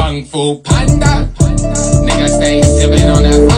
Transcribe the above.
Kung Fu Panda. Nigga stay sipping on that.